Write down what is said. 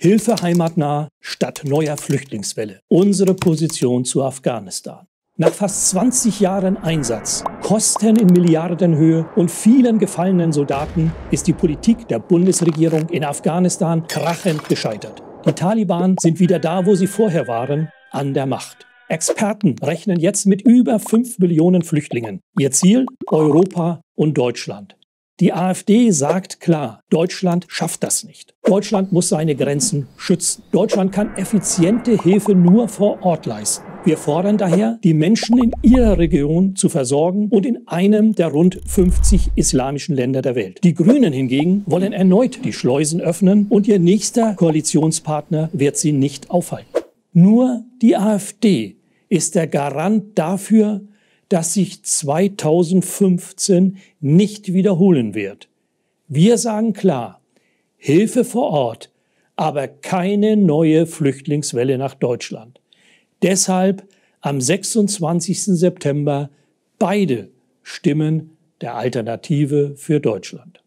Hilfe heimatnah statt neuer Flüchtlingswelle. Unsere Position zu Afghanistan. Nach fast 20 Jahren Einsatz, Kosten in Milliardenhöhe und vielen gefallenen Soldaten ist die Politik der Bundesregierung in Afghanistan krachend gescheitert. Die Taliban sind wieder da, wo sie vorher waren, an der Macht. Experten rechnen jetzt mit über 5 Millionen Flüchtlingen. Ihr Ziel? Europa und Deutschland. Die AfD sagt klar, Deutschland schafft das nicht. Deutschland muss seine Grenzen schützen. Deutschland kann effiziente Hilfe nur vor Ort leisten. Wir fordern daher, die Menschen in ihrer Region zu versorgen und in einem der rund 50 islamischen Länder der Welt. Die Grünen hingegen wollen erneut die Schleusen öffnen und ihr nächster Koalitionspartner wird sie nicht aufhalten. Nur die AfD ist der Garant dafür, dass sich 2015 nicht wiederholen wird. Wir sagen klar, Hilfe vor Ort, aber keine neue Flüchtlingswelle nach Deutschland. Deshalb am 26. September beide Stimmen der Alternative für Deutschland.